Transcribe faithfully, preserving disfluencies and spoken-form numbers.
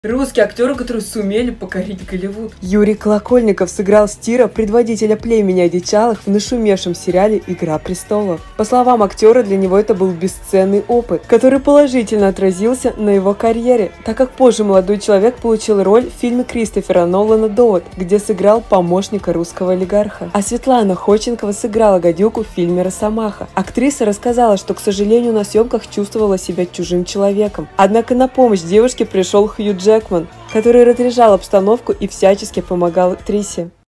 Русские актеры, которые сумели покорить Голливуд. Юрий Колокольников сыграл Стира, предводителя племени одичалых, в нашумевшем сериале «Игра престолов». По словам актера, для него это был бесценный опыт, который положительно отразился на его карьере, так как позже молодой человек получил роль в фильме Кристофера Нолана «Довод», где сыграл помощника русского олигарха. А Светлана Ходченкова сыграла гадюку в фильме «Росомаха». Актриса рассказала, что, к сожалению, на съемках чувствовала себя чужим человеком. Однако на помощь девушке пришел Хью Джекман, который разряжал обстановку и всячески помогал актрисе.